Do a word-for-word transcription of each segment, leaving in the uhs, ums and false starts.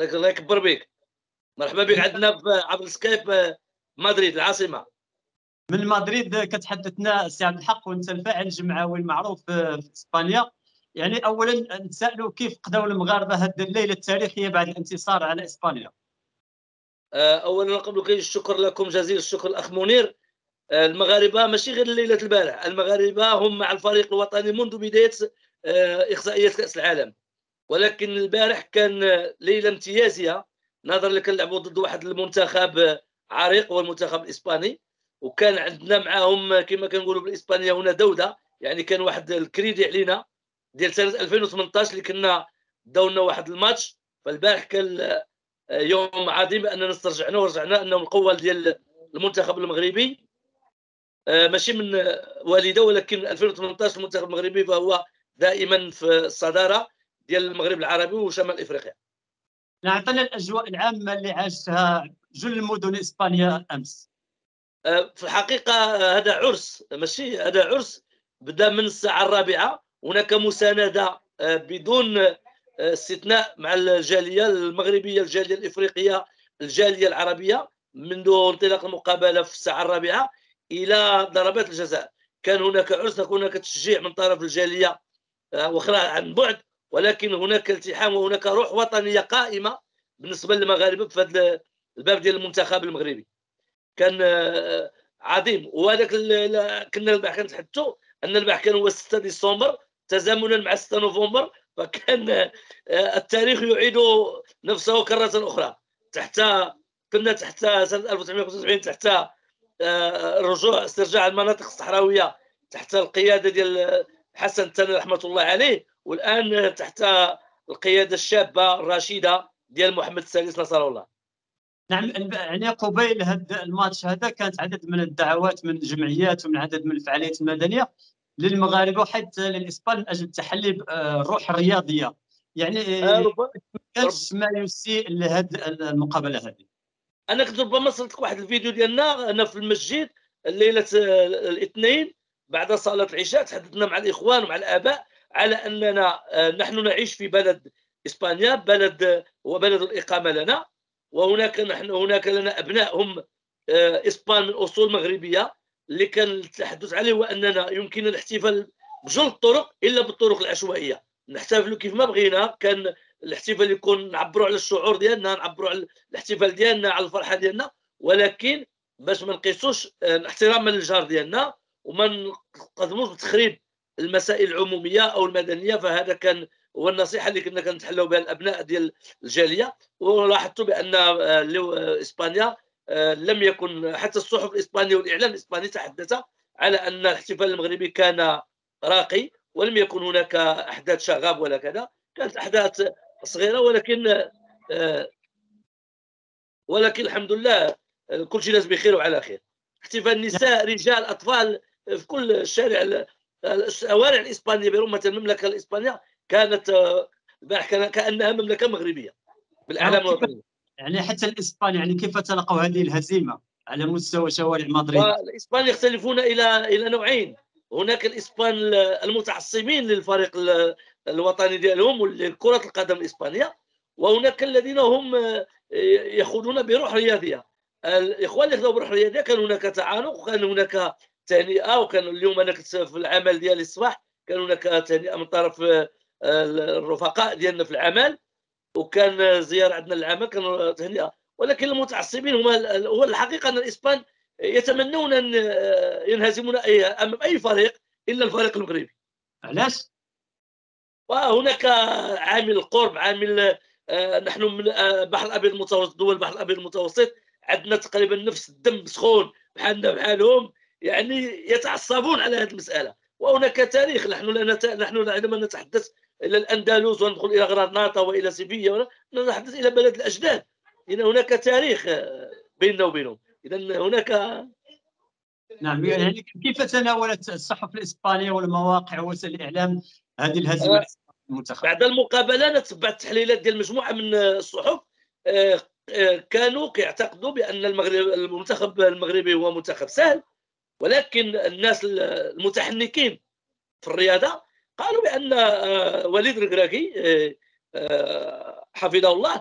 الله يكبر بك. مرحبا بك عندنا عبر السكايب مدريد العاصمه. من مدريد كتحدثنا سي عبد الحق، وانت الفاعل الجمعوي المعروف في اسبانيا. يعني اولا نتسائلوا كيف قضاو المغاربه هذه الليله التاريخيه بعد الانتصار على اسبانيا؟ اولا قبل كل الشكر لكم جزيل الشكر الاخ منير. المغاربه ماشي غير ليله البارح، المغاربه هم مع الفريق الوطني منذ بدايه احصائيات كاس العالم، ولكن البارح كان ليله امتيازيه نظرا لك نلعبوا ضد واحد المنتخب عريق هو المنتخب الاسباني، وكان عندنا معاهم كما كنقولوا بالاسبانيه هنا دوده، يعني كان واحد الكريدي علينا ديال سنه ألفين وثمنطاش اللي كنا داولنا واحد الماتش. فالبارح كان يوم عظيم باننا استرجعنا ورجعنا انه القوه ديال المنتخب المغربي ماشي من والده، ولكن من ألفين وثمنطاش المنتخب المغربي فهو دائما في الصداره ديال المغرب العربي وشمال افريقيا. نعطينا الاجواء العامه اللي عاشتها جل مدن اسبانيا امس. في الحقيقه هذا عرس، ماشي هذا عرس بدا من الساعه الرابعه. هناك مسانده بدون استثناء مع الجاليه المغربيه، الجاليه الافريقيه، الجاليه العربيه، منذ انطلاق المقابله في الساعه الرابعه الى ضربات الجزاء. كان هناك عرس، هناك تشجيع من طرف الجاليه واخرى عن بعد، ولكن هناك التحام وهناك روح وطنيه قائمه بالنسبه للمغاربه في هذا الباب ديال المنتخب المغربي. كان عظيم. وهذاك كنا البارح كنتحدثوا ان البارح كان هو ستة ديسمبر تزامنا مع ستة نوفمبر، فكان التاريخ يعيد نفسه كرة أخرى. تحت كنا تحت سنة ألف وتسعمائة وخمسة وسبعين تحت رجوع استرجاع المناطق الصحراوية تحت القيادة ديال حسن الثاني رحمة الله عليه، والآن تحت القيادة الشابة الرشيدة ديال محمد السادس نصر الله. نعم، يعني قبيل هذا الماتش هذا كانت عدد من الدعوات من الجمعيات ومن عدد من الفعاليات المدنيه للمغاربه وحتى للاسبان من اجل تحلي الروح الرياضيه. يعني آه كانش ما يسيء لهذه المقابله هذه. انا كنت ربما صلت واحد الفيديو ديالنا انا في المسجد ليله الاثنين بعد صلاه العشاء، تحدثنا مع الاخوان ومع الاباء على اننا نحن نعيش في بلد اسبانيا، بلد هو بلد الاقامه لنا، وهناك نحن هناك لنا ابناء هم اسبان من اصول مغربيه، اللي كان التحدث عليه هو اننا يمكننا الاحتفال بجل الطرق الا بالطرق العشوائيه. نحتفلوا كيف ما بغينا، كان الاحتفال يكون نعبروا على الشعور ديالنا، نعبروا على الاحتفال ديالنا، على الفرحه ديالنا، ولكن باش ما نقيسوش احتراما للجار ديالنا وما نقدموش بتخريب المسائل العموميه او المدنيه. فهذا كان هو النصيحه اللي كنا كنتحلوا بها الابناء ديال الجاليه. ولاحظتوا بان اسبانيا لم يكن حتى الصحف الاسبانيه والاعلام الاسباني تحدث على ان الاحتفال المغربي كان راقي، ولم يكن هناك احداث شغب ولا كذا، كانت احداث صغيره، ولكن ولكن الحمد لله كل شيء ناس بخير وعلى خير. احتفال نساء رجال اطفال في كل الشارع، الشوارع الاسبانيه برمه المملكه الاسبانيه كانت البارح كانها مملكه مغربيه بالاعلام الوطنيه. يعني حتى الاسبان يعني كيف تلقوا هذه الهزيمه على مستوى شوارع مدريد؟ الاسبان يختلفون الى الى نوعين. هناك الاسبان المتعصبين للفريق الوطني ديالهم لكره القدم الاسبانيه، وهناك الذين هم ياخذون بروح رياضيه. الاخوان اللي خذوا بروح رياضيه كان هناك تعانق وكان هناك تهنئه، وكان اليوم انا كنت في العمل ديالي الصباح كان هناك تهنئه من طرف الرفقاء ديالنا في العمل، وكان زياره عندنا للعمل كان تهنئه. ولكن المتعصبين هما هو الحقيقه ان الاسبان يتمنون ان ينهزمون اي امام اي فريق الا الفريق المغربي. علاش؟ وهناك عامل القرب، عامل نحن من البحر الابيض المتوسط، دول البحر الابيض المتوسط عندنا تقريبا نفس الدم سخون بحالنا بحالهم، يعني يتعصبون على هذه المساله. وهناك تاريخ، نحن لا نحن عندما نتحدث الى الاندلس وندخل الى غرناطه والى سيفيا نتحدث الى بلد الاجداد، لان هناك تاريخ بيننا وبينهم. اذا هناك نعم. يعني كيف تناولت الصحف الاسبانيه والمواقع ووسائل الاعلام هذه الهزيمه أه المنتخب؟ بعد المقابله انا تبعت التحليلات ديال مجموعه من الصحف، أه أه كانوا كيعتقدوا بان المغرب المنتخب المغربي هو منتخب سهل، ولكن الناس المتحنكين في الرياضه قالوا بان وليد الركراكي حفظه الله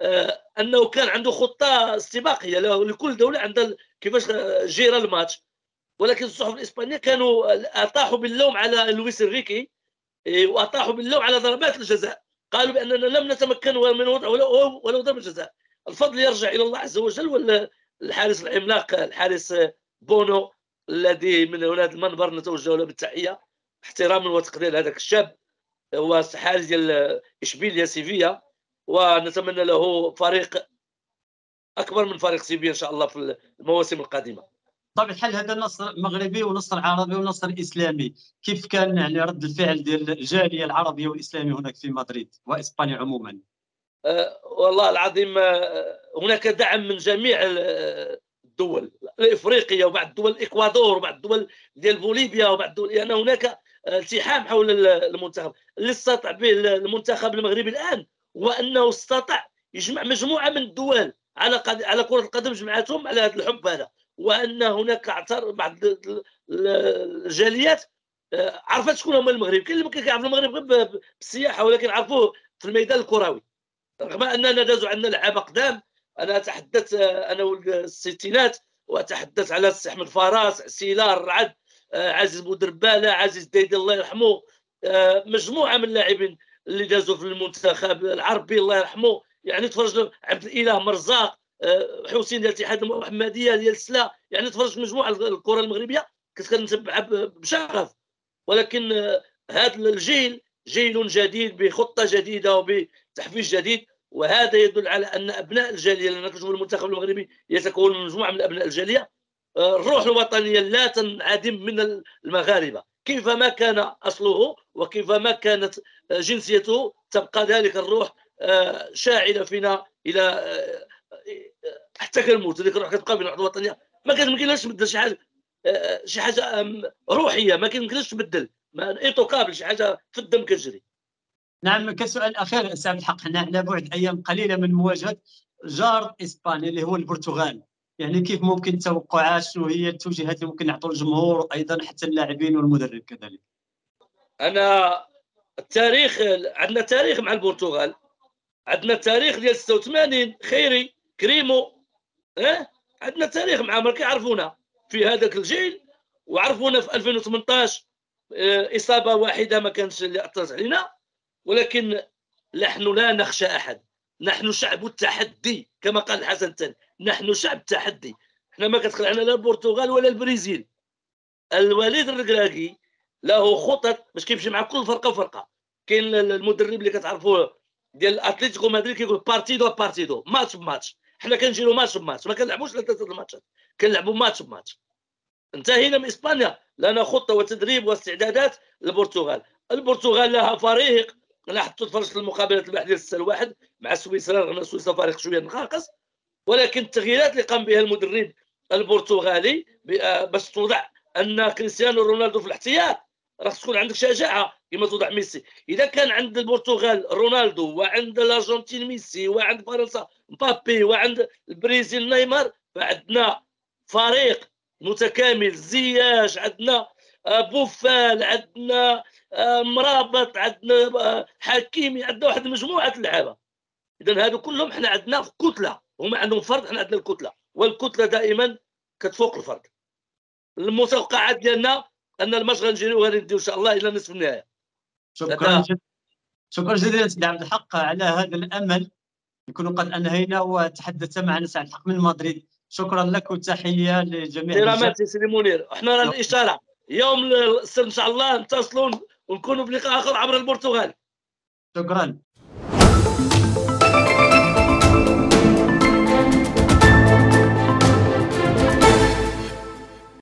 انه كان عنده خطه استباقيه لكل دوله عندها كيفاش جير الماتش. ولكن الصحف الاسبانيه كانوا اطاحوا باللوم على لويس انريكي، واطاحوا باللوم على ضربات الجزاء، قالوا باننا لم نتمكن من وضع ولو, ولو ضربه جزاء. الفضل يرجع الى الله عز وجل، والحارس العملاق الحارس بونو الذي من هنا المنبر نتوجه له بالتحيه احتراما وتقدير هذاك الشاب، هو حارس ديال اشبيليا سيفيا، ونتمنى له فريق اكبر من فريق سيفيا ان شاء الله في المواسم القادمه. طبعا الحال هذا نصر مغربي ونصر عربي ونصر اسلامي، كيف كان يعني رد الفعل ديال الجاليه العربيه والاسلاميه هناك في مدريد واسبانيا عموما؟ أه والله العظيم أه هناك دعم من جميع الدول الافريقيه وبعض الدول الاكوادور وبعض الدول ديال بوليفيا وبعض الدول، لان يعني هناك التحام حول المنتخب. اللي استطاع به المنتخب المغربي الان هو انه استطاع يجمع مجموعه من الدول على قد... على كره القدم، جمعتهم على هذا الحب هذا، وان هناك اعتر بعض الجاليات عرفت شكون هما المغرب. كاين اللي ما كيعرف المغرب غير بالسياحه، ولكن عرفوه في الميدان الكروي، رغم اننا دازوا عندنا لعابه قدام. انا اتحدث انا ولد الستينات، واتحدث على السي احمد فراس، سيلار الرعد، عزيز بودرباله، عزيز ديدي الله يرحمه، مجموعه من اللاعبين اللي دازوا في المنتخب العربي الله يرحمه. يعني تفرج عبد الاله مرزاق، حسين ديال الاتحاد المحمديه ديال السلا، يعني تفرج مجموعه الكره المغربيه كنت كنتبعها بشغف. ولكن هذا الجيل جيل جديد بخطه جديده وبتحفيز جديد، وهذا يدل على ان ابناء الجاليه، لان كنشوف المنتخب المغربي يتكون من مجموعه من ابناء الجاليه، الروح الوطنيه لا تنعدم من المغاربه، كيفما كان اصله وكيفما كانت جنسيته تبقى ذلك الروح شاعله فينا الى حتى كنموت. هذيك الروح كتبقى فينا، الوطنيه ما كيمكنلاش تبدل شي حاجه، شي حاجه روحيه ما كيمكنلاش تبدل، ما ايطوكابل، شي حاجه في الدم كتجري. نعم. كسؤال اخير سي عبد الحق، حنا على بعد ايام قليله من مواجهه جار اسبانيا اللي هو البرتغال، يعني كيف ممكن التوقعات، شنو هي التوجيهات اللي ممكن نعطوا للجمهور وايضا حتى اللاعبين والمدرب كذلك؟ انا التاريخ عندنا تاريخ مع البرتغال، عندنا تاريخ ديال ستة وثمانين خيري كريمو، اه عندنا تاريخ معهم كيعرفونا في هذاك الجيل، وعرفونا في ألفين وثمنطاش اه اصابه واحده ما كانش اللي اثرت علينا. ولكن نحن لا نخشى احد، نحن شعب التحدي كما قال الحسن الثاني، نحن شعب التحدي. احنا ما كتخلعنا لا البرتغال ولا البرازيل. الوليد الركراكي له خطط باش كيمشي مع كل فرقه وفرقه. كاين المدرب اللي كتعرفوه ديال اتلتيكو مدريد كيقول بارتيدو بارتيدو، ماتش بماتش. حنا كنجيرو ماتش بماتش، ما كنلعبوش ثلاثه الماتشات، كنلعبوا ماتش بماتش. انتهينا من اسبانيا، لنا خطه وتدريب واستعدادات للبرتغال. البرتغال لها فريق، انا حطيت فرصه المقابلات الواحد ديال ستة لواحد مع سويسرا، رغم سويسرا فريق شويه ناقص، ولكن التغييرات اللي قام بها المدرب البرتغالي باش توضع ان كريستيانو رونالدو في الاحتياط، راك تكون عندك شجاعه كما توضع ميسي. اذا كان عند البرتغال رونالدو، وعند الارجنتين ميسي، وعند فرنسا مبابي، وعند البرازيل نيمار، فعندنا فريق متكامل. زياش، عندنا بوفال، عندنا مرابط، عندنا حكيمي، عندنا واحد مجموعه اللعابه. اذا هادو كلهم حنا عندنا في كتله، هما عندهم فرد، حنا عندنا الكتله، والكتله دائما كتفوق الفرد. المتوقعات ديالنا ان الماتش غنجريو غنديو ان شاء الله الى نصف النهائي. شكرا جدا، شكرا جزيلا سيدي عبد الحق على هذا الامل. نكون قد انهينا وتحدثت معنا سي عبد الحق من مدريد. شكرا لك وتحيه لجميع الجميع. سيدي منير، احنا راه الاشاره يوم السبت ان شاء الله نتصلوا ونكونوا بلقاء اخر عبر البرتغال. شكرا.